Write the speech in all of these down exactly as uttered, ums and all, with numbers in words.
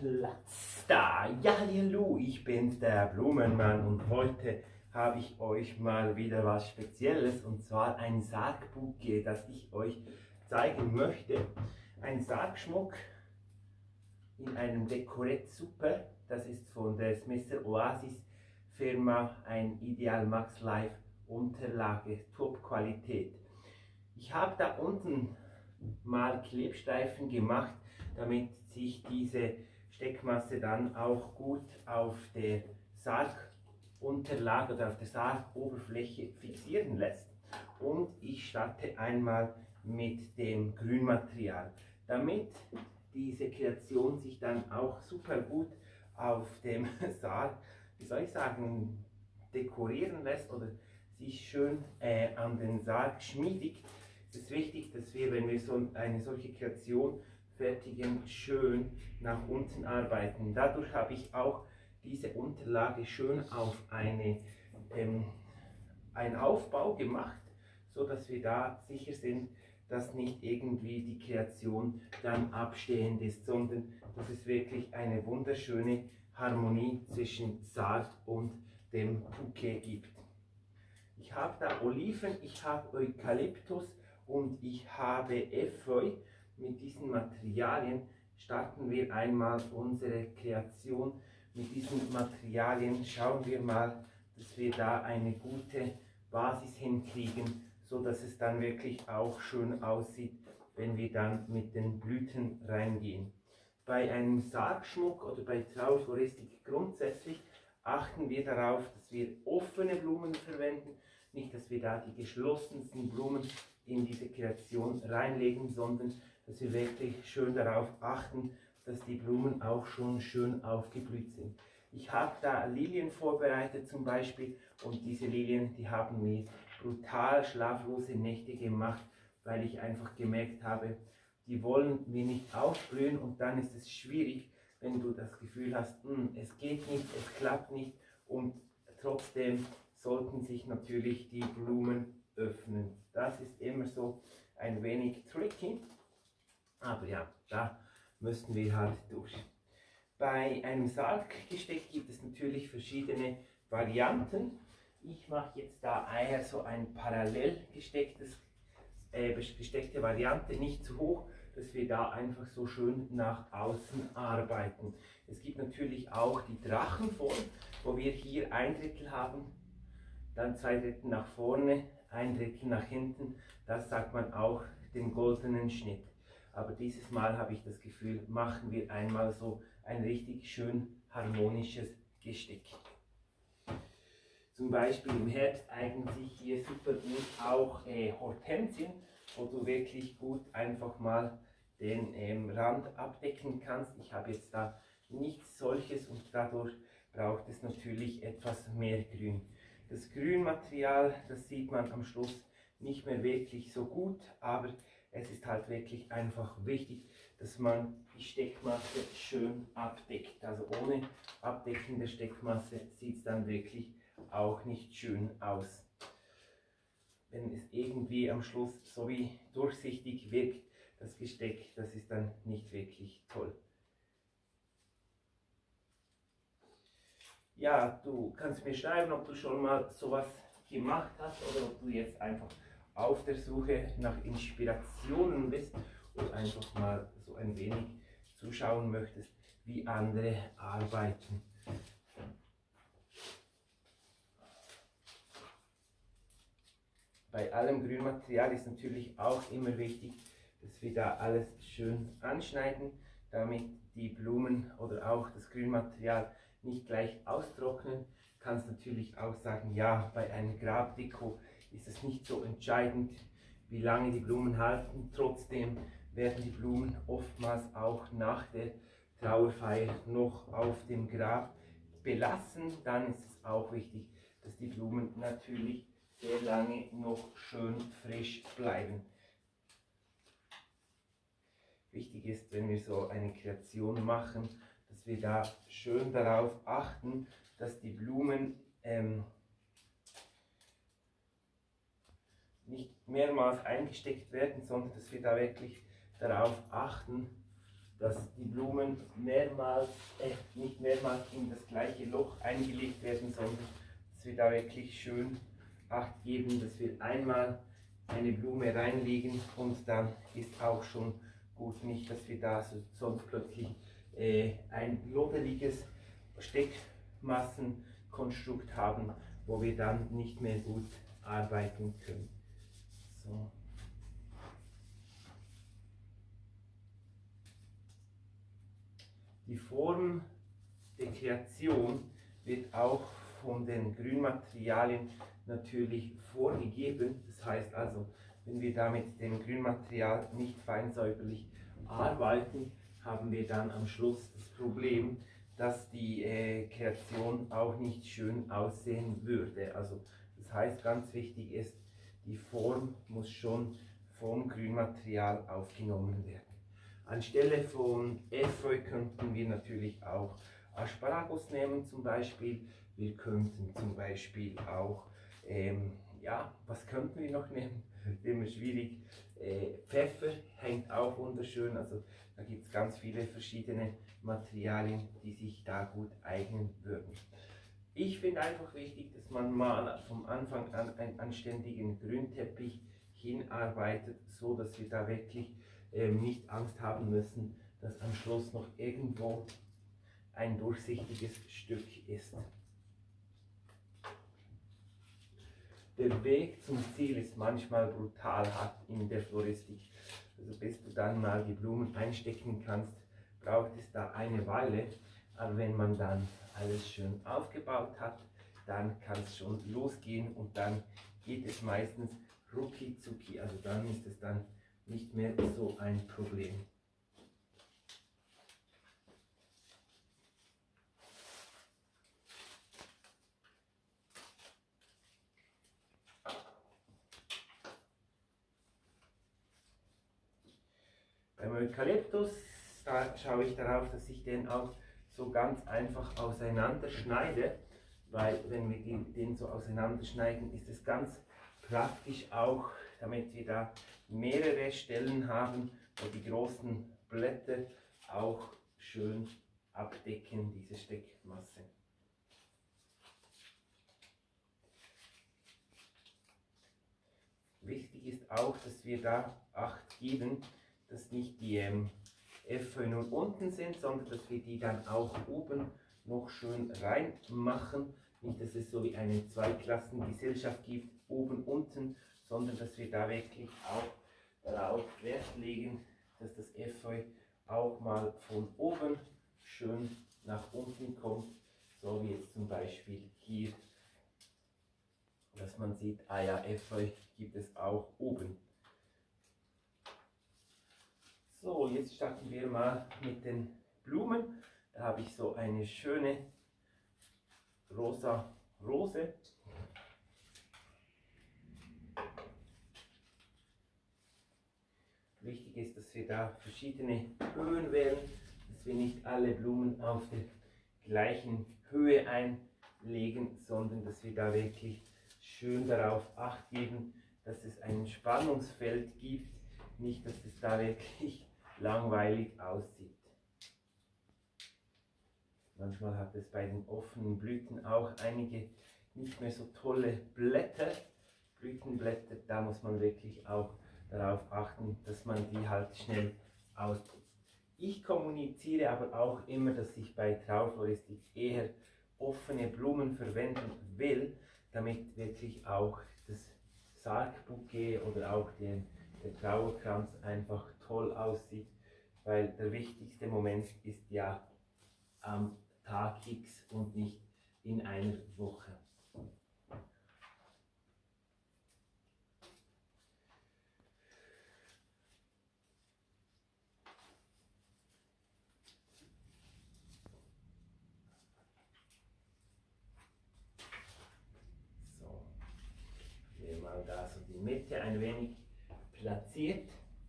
Platz da. Ja, hallo, ich bin's, der Blumenmann, und heute habe ich euch mal wieder was Spezielles, und zwar ein Sargbouquet, das ich euch zeigen möchte. Ein Sargschmuck in einem Dekorett Super, das ist von der Mister Oasis Firma, ein Ideal Max Life Unterlage, Top-Qualität. Ich habe da unten mal Klebstreifen gemacht, damit sich diese Steckmasse dann auch gut auf der Sargunterlage oder auf der Sargoberfläche fixieren lässt. Und ich starte einmal mit dem Grünmaterial, damit diese Kreation sich dann auch super gut auf dem Sarg, wie soll ich sagen, dekorieren lässt oder sich schön äh, an den Sarg schmiedigt. Es ist wichtig, dass wir, wenn wir so eine solche Kreation fertigen, schön nach unten arbeiten. Dadurch habe ich auch diese Unterlage schön auf eine, ähm, einen Aufbau gemacht, so dass wir da sicher sind, dass nicht irgendwie die Kreation dann abstehend ist, sondern dass es wirklich eine wunderschöne Harmonie zwischen Sarg und dem Bouquet gibt. Ich habe da Oliven, ich habe Eukalyptus und ich habe Efeu. Mit diesen Materialien starten wir einmal unsere Kreation. Mit diesen Materialien schauen wir mal, dass wir da eine gute Basis hinkriegen, so dass es dann wirklich auch schön aussieht, wenn wir dann mit den Blüten reingehen. Bei einem Sargschmuck oder bei Trauerfloristik grundsätzlich achten wir darauf, dass wir offene Blumen verwenden, nicht, dass wir da die geschlossensten Blumen in diese Kreation reinlegen, sondern dass wir wirklich schön darauf achten, dass die Blumen auch schon schön aufgeblüht sind. Ich habe da Lilien vorbereitet zum Beispiel, und diese Lilien, die haben mir brutal schlaflose Nächte gemacht, weil ich einfach gemerkt habe, die wollen mir nicht aufblühen, und dann ist es schwierig, wenn du das Gefühl hast, mh, es geht nicht, es klappt nicht, und trotzdem sollten sich natürlich die Blumen öffnen. Das ist immer so ein wenig tricky, aber ja, da müssen wir halt durch. Bei einem Sarggesteck gibt es natürlich verschiedene Varianten. Ich mache jetzt da eher so ein parallel gestecktes, äh, gesteckte Variante, nicht zu hoch, dass wir da einfach so schön nach außen arbeiten. Es gibt natürlich auch die Drachenform, wo wir hier ein Drittel haben, dann zwei Drittel nach vorne, ein Drittel nach hinten. Das sagt man auch den goldenen Schnitt. Aber dieses Mal habe ich das Gefühl, machen wir einmal so ein richtig schön harmonisches Gesteck. Zum Beispiel im Herbst eignen sich hier super gut auch äh, Hortensien, wo du wirklich gut einfach mal den ähm, Rand abdecken kannst. Ich habe jetzt da nichts solches, und dadurch braucht es natürlich etwas mehr Grün. Das Grünmaterial, das sieht man am Schluss nicht mehr wirklich so gut, aber es ist halt wirklich einfach wichtig, dass man die Steckmasse schön abdeckt. Also ohne Abdecken der Steckmasse sieht es dann wirklich auch nicht schön aus. Wenn es irgendwie am Schluss so wie durchsichtig wirkt, das Gesteck, das ist dann nicht wirklich toll. Ja, du kannst mir schreiben, ob du schon mal sowas gemacht hast oder ob du jetzt einfach auf der Suche nach Inspirationen bist und einfach mal so ein wenig zuschauen möchtest, wie andere arbeiten. Bei allem Grünmaterial ist natürlich auch immer wichtig, dass wir da alles schön anschneiden, damit die Blumen oder auch das Grünmaterial nicht gleich austrocknen. Du kannst natürlich auch sagen, ja, bei einem Grabdeko ist es nicht so entscheidend, wie lange die Blumen halten. Trotzdem werden die Blumen oftmals auch nach der Trauerfeier noch auf dem Grab belassen. Dann ist es auch wichtig, dass die Blumen natürlich sehr lange noch schön frisch bleiben. Wichtig ist, wenn wir so eine Kreation machen, dass wir da schön darauf achten, dass die Blumen ähm, nicht mehrmals eingesteckt werden, sondern dass wir da wirklich darauf achten, dass die Blumen mehrmals, äh, nicht mehrmals in das gleiche Loch eingelegt werden, sondern dass wir da wirklich schön Acht geben, dass wir einmal eine Blume reinlegen und dann ist auch schon gut, nicht, dass wir da so, sonst plötzlich äh, ein loderiges Steckmassenkonstrukt haben, wo wir dann nicht mehr gut arbeiten können. So. Die Form der Kreation wird auch von den Grünmaterialien natürlich vorgegeben. Das heißt also, wenn wir da mit dem Grünmaterial nicht fein säuberlich arbeiten, haben wir dann am Schluss das Problem, dass die äh, Kreation auch nicht schön aussehen würde. Also das heißt, ganz wichtig ist, die Form muss schon vom Grünmaterial aufgenommen werden. Anstelle von Efeu könnten wir natürlich auch Asparagus nehmen zum Beispiel. Wir könnten zum Beispiel auch, ähm, ja, was könnten wir noch nehmen? Immer schwierig. Äh, Pfeffer hängt auch wunderschön. Also da gibt es ganz viele verschiedene Materialien, die sich da gut eignen würden. Ich finde einfach wichtig, dass man mal vom Anfang an einen anständigen Grünteppich hinarbeitet, so dass wir da wirklich ähm, nicht Angst haben müssen, dass am Schluss noch irgendwo ein durchsichtiges Stück ist. Der Weg zum Ziel ist manchmal brutal hart in der Floristik. Also bis du dann mal die Blumen einstecken kannst, braucht es da eine Weile. Aber wenn man dann alles schön aufgebaut hat, dann kann es schon losgehen und dann geht es meistens rucki zucki. Also dann ist es dann nicht mehr so ein Problem. Beim Eukalyptus, da schaue ich darauf, dass ich den auch so ganz einfach auseinanderschneide, weil wenn wir den so auseinanderschneiden, ist es ganz praktisch auch, damit wir da mehrere Stellen haben, wo die großen Blätter auch schön abdecken, diese Steckmasse. Wichtig ist auch, dass wir da Acht geben, dass nicht die ähm, Efeu nur unten sind, sondern dass wir die dann auch oben noch schön reinmachen. Nicht, dass es so wie eine Zweiklassengesellschaft gibt, oben, unten, sondern dass wir da wirklich auch darauf Wert legen, dass das Efeu auch mal von oben schön nach unten kommt, so wie jetzt zum Beispiel hier, dass man sieht, ah ja, Efeu gibt es auch oben. So, jetzt starten wir mal mit den Blumen. Da habe ich so eine schöne rosa Rose. Wichtig ist, dass wir da verschiedene Höhen wählen, dass wir nicht alle Blumen auf der gleichen Höhe einlegen, sondern dass wir da wirklich schön darauf Acht geben, dass es ein Spannungsfeld gibt, nicht, dass es da wirklich langweilig aussieht. Manchmal hat es bei den offenen Blüten auch einige nicht mehr so tolle Blätter, Blütenblätter, da muss man wirklich auch darauf achten, dass man die halt schnell ausputzt. Ich kommuniziere aber auch immer, dass ich bei Trauerfloristik eher offene Blumen verwenden will, damit wirklich auch das Sargbouquet oder auch den, der Trauerkranz einfach toll aussieht, weil der wichtigste Moment ist ja am Tag X und nicht in einer Woche. So, hier mal da so die Mitte ein wenig platziert.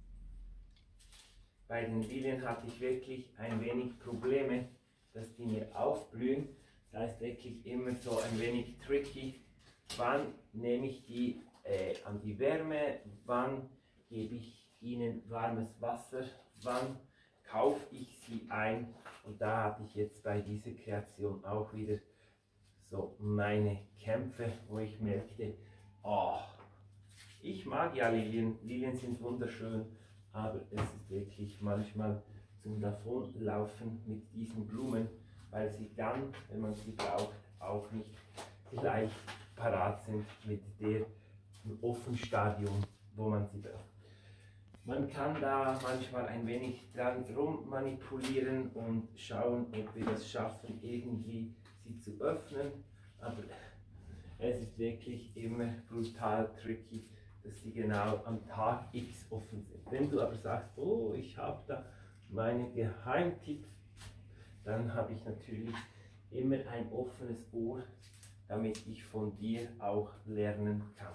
Bei den Lilien hatte ich wirklich ein wenig Probleme, dass die mir aufblühen. Das heißt wirklich immer so ein wenig tricky. Wann nehme ich die äh, an die Wärme? Wann gebe ich ihnen warmes Wasser? Wann kaufe ich sie ein. Und da hatte ich jetzt bei dieser Kreation auch wieder so meine Kämpfe, wo ich merkte, oh, ich mag ja Lilien, Lilien sind wunderschön, aber es ist wirklich manchmal zum Davonlaufen mit diesen Blumen, weil sie dann, wenn man sie braucht, auch nicht gleich parat sind mit dem Offenstadium, wo man sie braucht. Man kann da manchmal ein wenig dran rum manipulieren und schauen, ob wir das schaffen, irgendwie sie zu öffnen, aber es ist wirklich immer brutal tricky, dass sie genau am Tag X offen sind. Wenn du aber sagst, oh, ich habe da meine Geheimtipps, dann habe ich natürlich immer ein offenes Ohr, damit ich von dir auch lernen kann.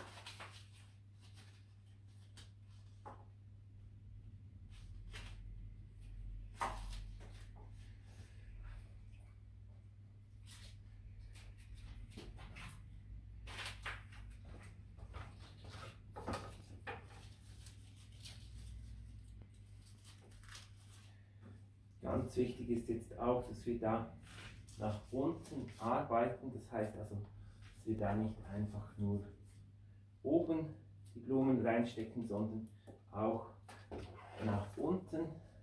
Ganz wichtig ist jetzt auch, dass wir da nach unten arbeiten, das heißt also, dass wir da nicht einfach nur oben die Blumen reinstecken, sondern auch nach unten.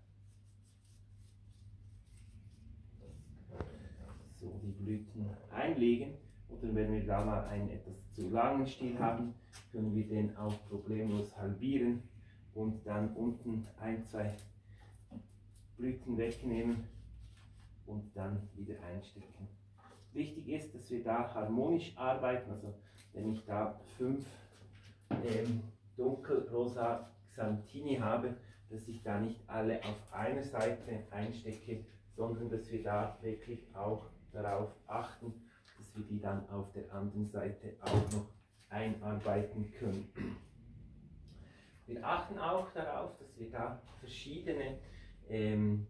So die Blüten einlegen, oder wenn wir da mal einen etwas zu langen Stiel haben, können wir den auch problemlos halbieren und dann unten ein, zwei Blüten wegnehmen und dann wieder einstecken. Wichtig ist, dass wir da harmonisch arbeiten, also wenn ich da fünf ähm, dunkelrosa Xanthini habe, dass ich da nicht alle auf einer Seite einstecke, sondern dass wir da wirklich auch darauf achten, dass wir die dann auf der anderen Seite auch noch einarbeiten können. Wir achten auch darauf, dass wir da verschiedene ähm,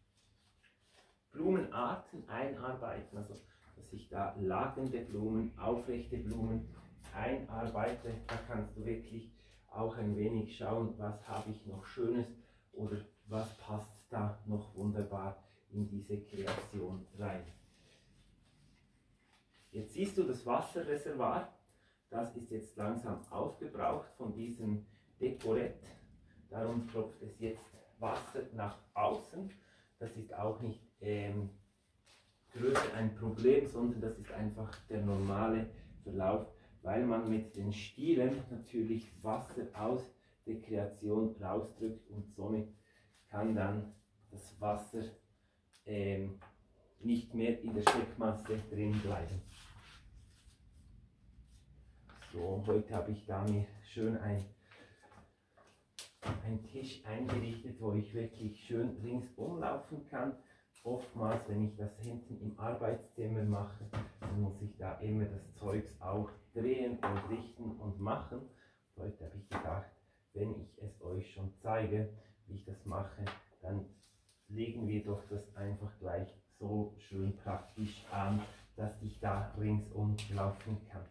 Blumenarten einarbeiten, also dass ich da lagende Blumen, aufrechte Blumen einarbeite. Da kannst du wirklich auch ein wenig schauen, was habe ich noch Schönes oder was passt da noch wunderbar in diese Kreation rein. Jetzt siehst du das Wasserreservoir, das ist jetzt langsam aufgebraucht von diesem Dekorett, darum tropft es jetzt Wasser nach außen. Das ist auch nicht ähm, größer ein Problem, sondern das ist einfach der normale Verlauf, weil man mit den Stielen natürlich Wasser aus der Kreation rausdrückt und somit kann dann das Wasser ähm, nicht mehr in der Steckmasse drin bleiben. So, heute habe ich da mir schön ein einen Tisch eingerichtet, wo ich wirklich schön ringsum laufen kann. Oftmals, wenn ich das hinten im Arbeitszimmer mache, dann muss ich da immer das Zeugs auch drehen und richten und machen. Heute habe ich gedacht, wenn ich es euch schon zeige, wie ich das mache, dann legen wir doch das einfach gleich so schön praktisch an, dass ich da ringsum laufen kann.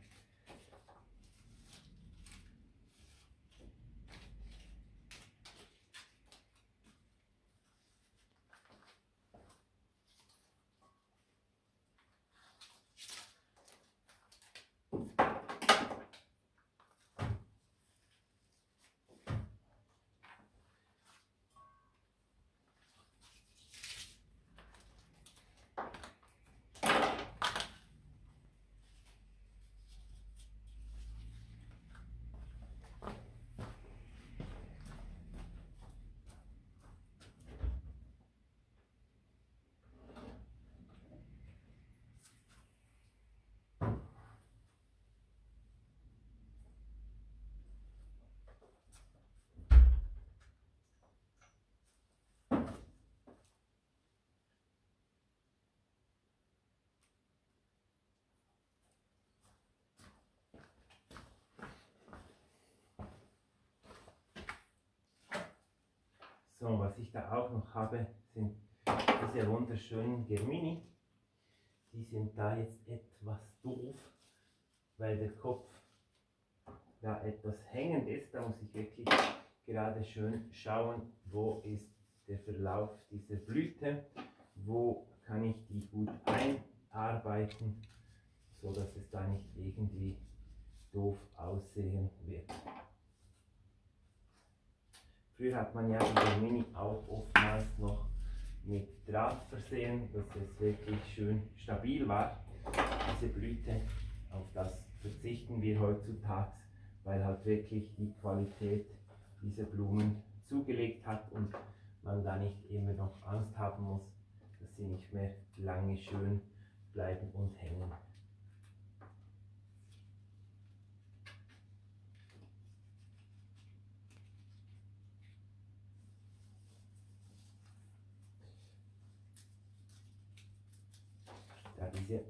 So, was ich da auch noch habe, sind diese wunderschönen Germini. Die sind da jetzt etwas doof, weil der Kopf da etwas hängend ist. Da muss ich wirklich gerade schön schauen, wo ist der Verlauf dieser Blüte, wo kann ich die gut einarbeiten, so dass es da nicht irgendwie doof aussehen wird. Früher hat man ja die Mini auch oftmals noch mit Draht versehen, dass es wirklich schön stabil war, diese Blüte. Auf das verzichten wir heutzutage, weil halt wirklich die Qualität dieser Blumen zugelegt hat und man da nicht immer noch Angst haben muss, dass sie nicht mehr lange schön bleiben und hängen. Da diese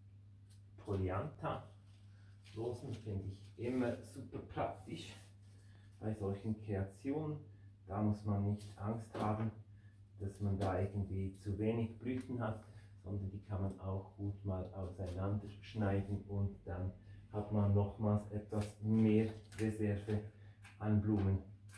Polyantha-Rosen finde ich immer super praktisch bei solchen Kreationen. Da muss man nicht Angst haben, dass man da irgendwie zu wenig Blüten hat, sondern die kann man auch gut mal auseinanderschneiden und dann hat man nochmals etwas mehr Reserve an Blumen.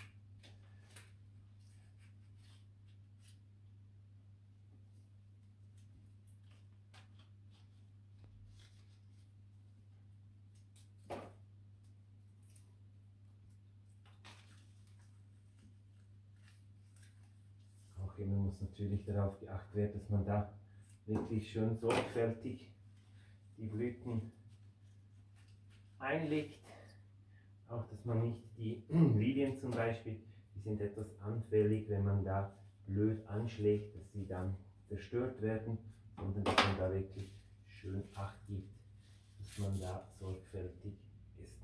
Auch immer muss natürlich darauf geachtet werden, dass man da wirklich schön sorgfältig die Blüten einlegt. Auch dass man nicht die Lilien zum Beispiel, die sind etwas anfällig, wenn man da blöd anschlägt, dass sie dann zerstört werden, sondern dass man da wirklich schön Acht gibt, dass man da sorgfältig ist.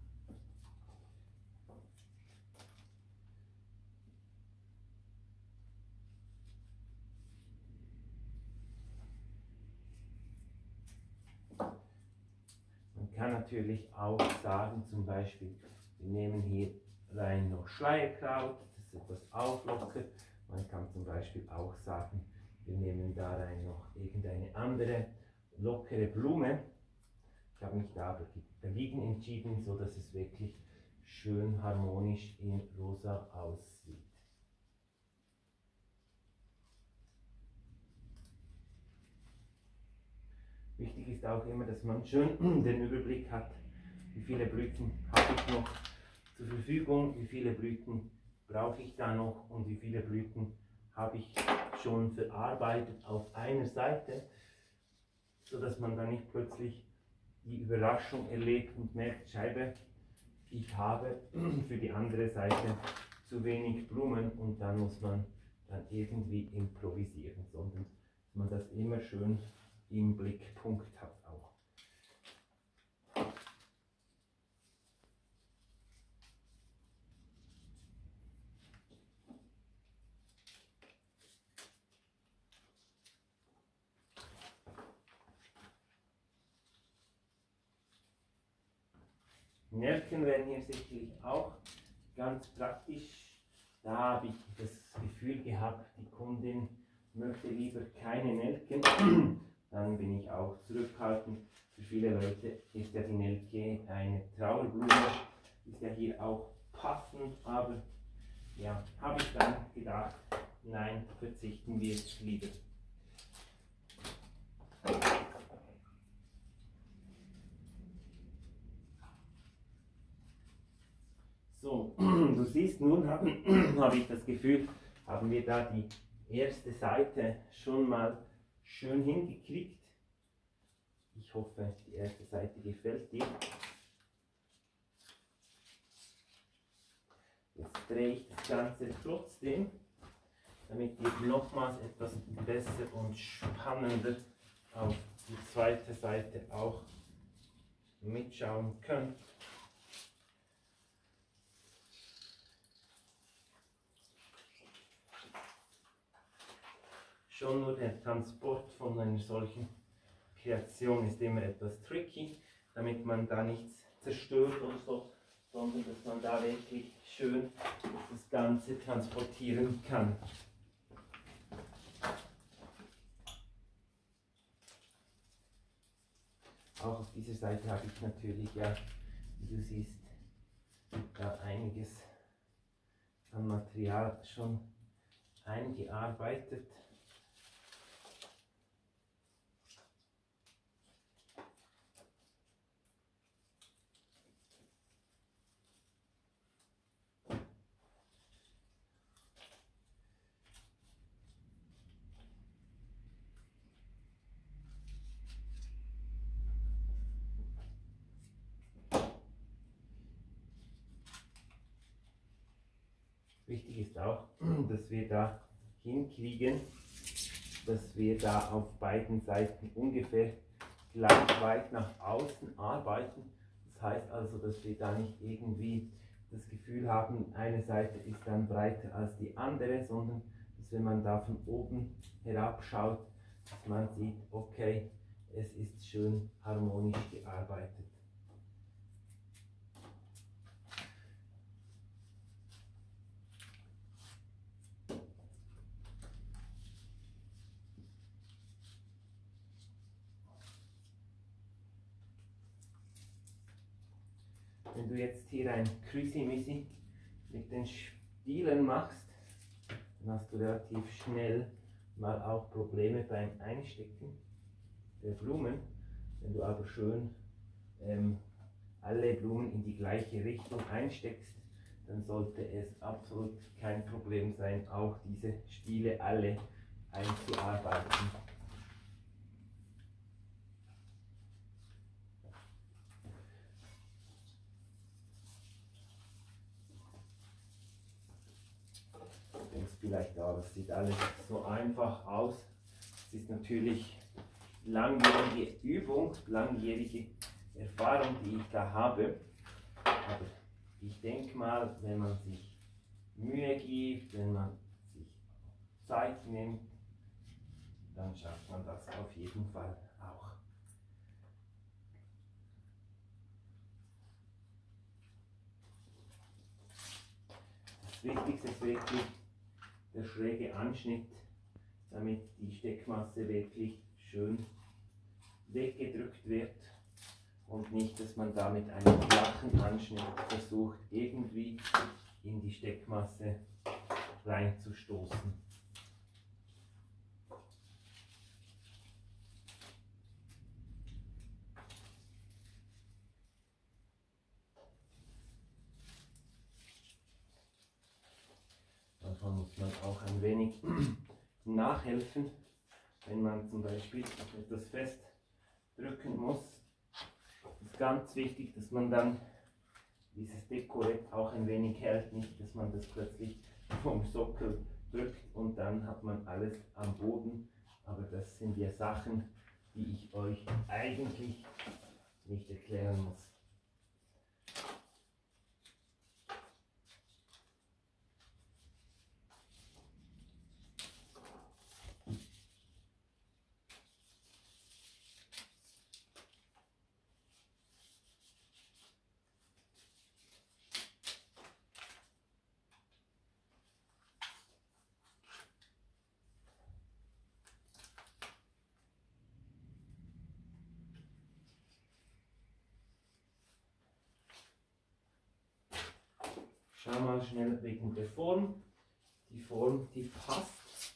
Man kann natürlich auch sagen, zum Beispiel, wir nehmen hier rein noch Schleierkraut, das ist etwas auflockert. Man kann zum Beispiel auch sagen, wir nehmen da rein noch irgendeine andere lockere Blume. Ich habe mich da aber dagegen entschieden, so dass es wirklich schön harmonisch in rosa aussieht. Wichtig ist auch immer, dass man schön den Überblick hat, wie viele Blüten habe ich noch zur Verfügung, wie viele Blüten brauche ich da noch und wie viele Blüten habe ich schon verarbeitet auf einer Seite, so dass man dann nicht plötzlich die Überraschung erlebt und merkt, Scheibe, ich habe für die andere Seite zu wenig Blumen und dann muss man dann irgendwie improvisieren, sondern dass man das immer schön im Blickpunkt hat auch. Nelken wären hier sicherlich auch ganz praktisch. Da habe ich das Gefühl gehabt, die Kundin möchte lieber keine Nelken. Dann bin ich auch zurückhaltend. Für viele Leute ist ja die Nelke eine Trauerblume, ist ja hier auch passend, aber ja, habe ich dann gedacht, nein, verzichten wir lieber. So, du siehst, nun haben, habe ich das Gefühl, haben wir da die erste Seite schon mal schön hingekriegt. Ich hoffe, die erste Seite gefällt dir. Jetzt drehe ich das Ganze trotzdem, damit ihr nochmals etwas besser und spannender auf die zweite Seite auch mitschauen könnt. Schon nur der Transport von einer solchen Kreation ist immer etwas tricky, damit man da nichts zerstört oder so, sondern dass man da wirklich schön das Ganze transportieren kann. Auch auf dieser Seite habe ich natürlich, ja, wie du siehst, da einiges an Material schon eingearbeitet. Wichtig ist auch, dass wir da hinkriegen, dass wir da auf beiden Seiten ungefähr gleich weit nach außen arbeiten. Das heißt also, dass wir da nicht irgendwie das Gefühl haben, eine Seite ist dann breiter als die andere, sondern dass, wenn man da von oben herab schaut, dass man sieht, okay, es ist schön harmonisch gearbeitet. Wenn du jetzt hier ein Krüsi-Müsi mit den Stielen machst, dann hast du relativ schnell mal auch Probleme beim Einstecken der Blumen. Wenn du aber schön ähm, alle Blumen in die gleiche Richtung einsteckst, dann sollte es absolut kein Problem sein, auch diese Stiele alle einzuarbeiten. Vielleicht, ja, das sieht alles so einfach aus. Es ist natürlich langjährige Übung, langjährige Erfahrung, die ich da habe. Aber ich denke mal, wenn man sich Mühe gibt, wenn man sich Zeit nimmt, dann schafft man das auf jeden Fall auch. Das Wichtigste ist wirklich der schräge Anschnitt, damit die Steckmasse wirklich schön weggedrückt wird und nicht, dass man da mit einem flachen Anschnitt versucht, irgendwie in die Steckmasse reinzustoßen. Manchmal muss man auch ein wenig nachhelfen, wenn man zum Beispiel etwas fest drücken muss. Es ist ganz wichtig, dass man dann dieses Dekorett auch ein wenig hält, nicht, dass man das plötzlich vom Sockel drückt und dann hat man alles am Boden. Aber das sind ja Sachen, die ich euch eigentlich nicht erklären muss. Schau mal schnell wegen der Form. Die Form, die passt.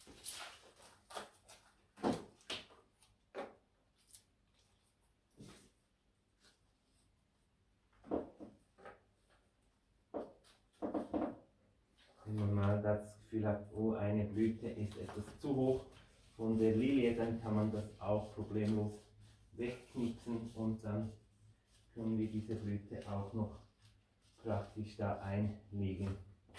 Wenn man mal das Gefühl hat, oh, eine Blüte ist etwas zu hoch von der Lilie, dann kann man das auch problemlos wegknipsen und dann können wir diese Blüte auch noch praktisch da einlegen.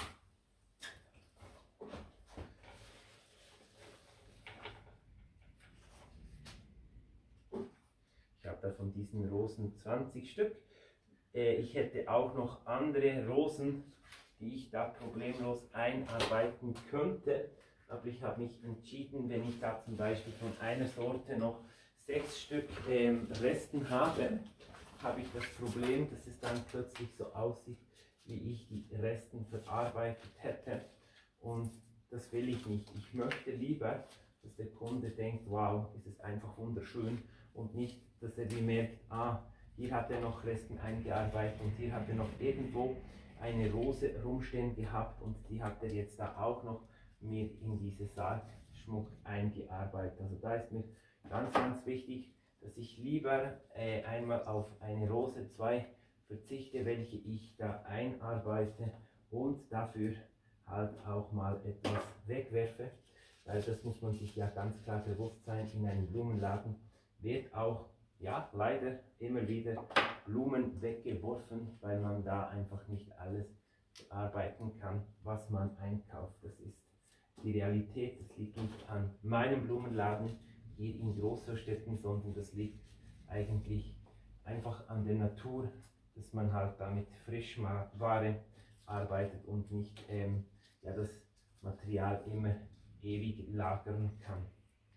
Ich habe da von diesen Rosen zwanzig Stück. Äh, ich hätte auch noch andere Rosen, die ich da problemlos einarbeiten könnte. Aber ich habe mich entschieden, wenn ich da zum Beispiel von einer Sorte noch sechs Stück ähm, Resten habe, habe ich das Problem, dass es dann plötzlich so aussieht, wie ich die Resten verarbeitet hätte. Und das will ich nicht. Ich möchte lieber, dass der Kunde denkt, wow, es ist einfach wunderschön, und nicht, dass er merkt, ah, hier hat er noch Resten eingearbeitet und hier hat er noch irgendwo eine Rose rumstehen gehabt und die hat er jetzt da auch noch mir in diese Sargschmuck eingearbeitet. Also da ist mir ganz, ganz wichtig, dass ich lieber äh, einmal auf eine Rose zwei verzichte, welche ich da einarbeite und dafür halt auch mal etwas wegwerfe, weil das muss man sich ja ganz klar bewusst sein, in einem Blumenladen wird auch, ja, leider immer wieder Blumen weggeworfen, weil man da einfach nicht alles bearbeiten kann, was man einkauft. Das ist die Realität, das liegt nicht an meinem Blumenladen hier in Großstädten, sondern das liegt eigentlich einfach an der Natur, dass man halt damit Frischware arbeitet und nicht ähm, ja, das Material immer ewig lagern kann.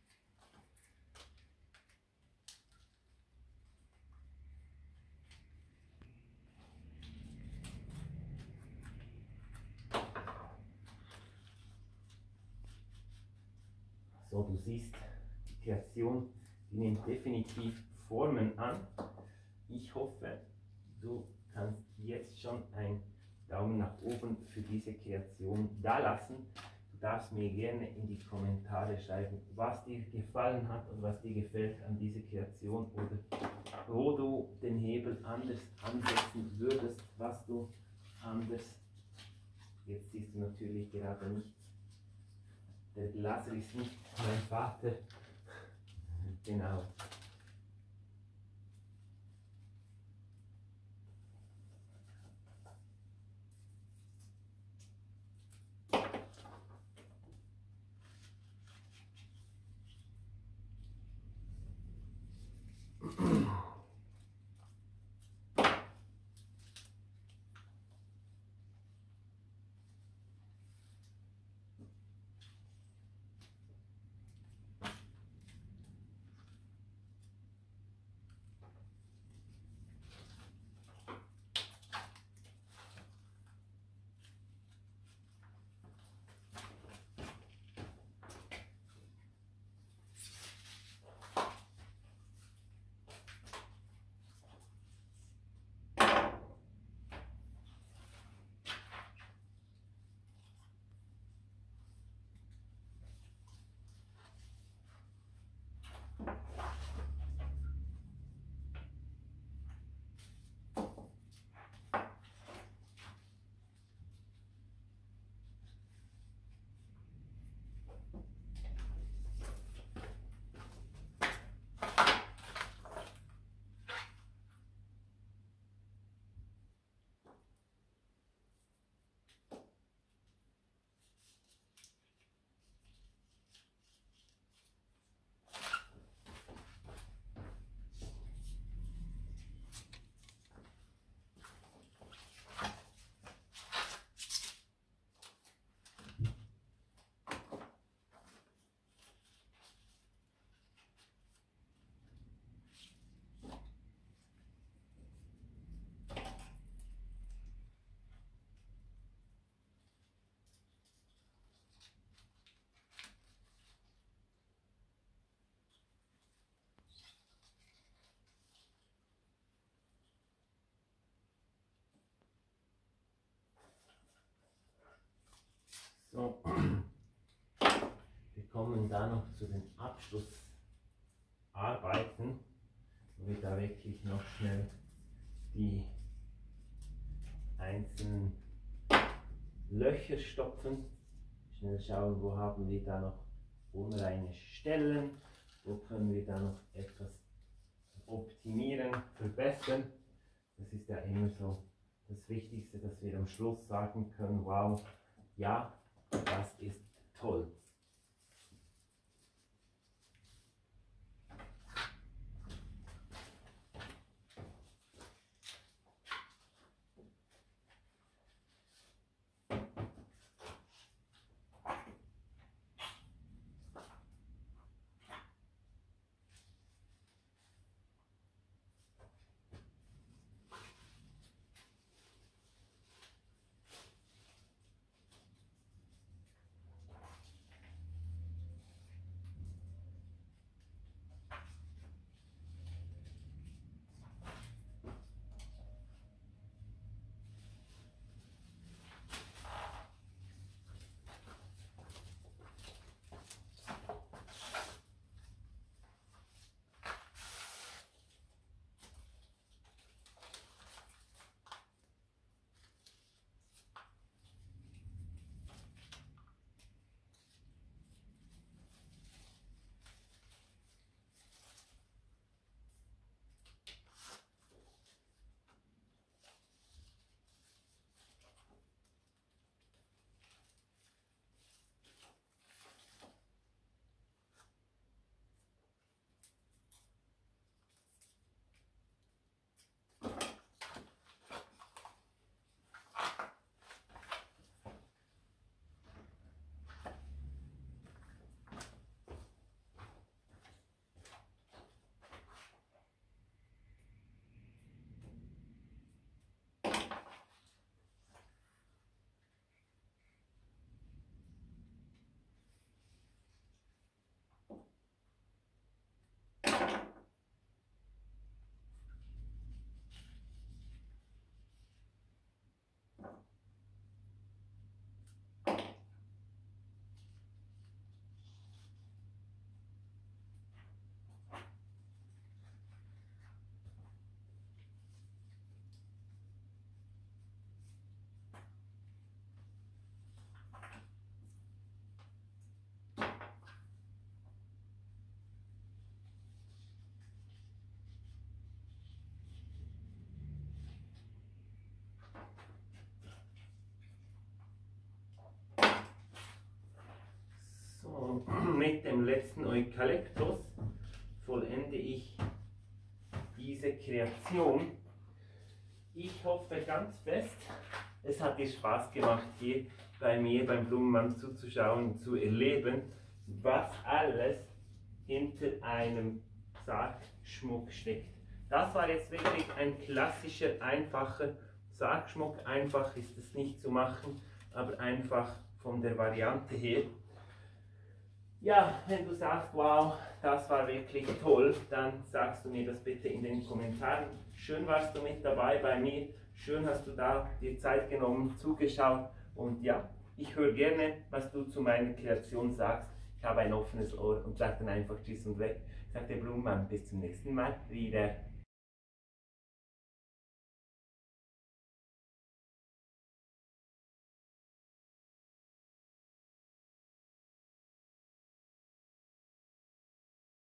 So, du siehst, die Kreation, die nimmt definitiv Formen an. Ich hoffe, du kannst jetzt schon einen Daumen nach oben für diese Kreation da lassen. Du darfst mir gerne in die Kommentare schreiben, was dir gefallen hat und was dir gefällt an dieser Kreation oder wo du den Hebel anders ansetzen würdest, was du anders. Jetzt siehst du natürlich gerade nicht. Der Laser ist nicht mein Vater. Genau. So, wir kommen da noch zu den Abschlussarbeiten, wo wir da wirklich noch schnell die einzelnen Löcher stopfen. Schnell schauen, wo haben wir da noch unreine Stellen, wo können wir da noch etwas optimieren, verbessern. Das ist ja immer so das Wichtigste, dass wir am Schluss sagen können, wow, ja, das ist toll. mit dem letzten Eukalyptus vollende ich diese Kreation. Ich hoffe ganz fest, es hat dir Spaß gemacht, hier bei mir beim Blumenmann zuzuschauen und zu erleben, was alles hinter einem Sargschmuck steckt. Das war jetzt wirklich ein klassischer, einfacher Sargschmuck. Einfach ist es nicht zu machen, aber einfach von der Variante her. Ja, wenn du sagst, wow, das war wirklich toll, dann sagst du mir das bitte in den Kommentaren. Schön warst du mit dabei bei mir, schön hast du da dir Zeit genommen, zugeschaut und ja, ich höre gerne, was du zu meiner Kreation sagst. Ich habe ein offenes Ohr und sage dann einfach Tschüss und weg. Sagt der Blumenmann, bis zum nächsten Mal wieder.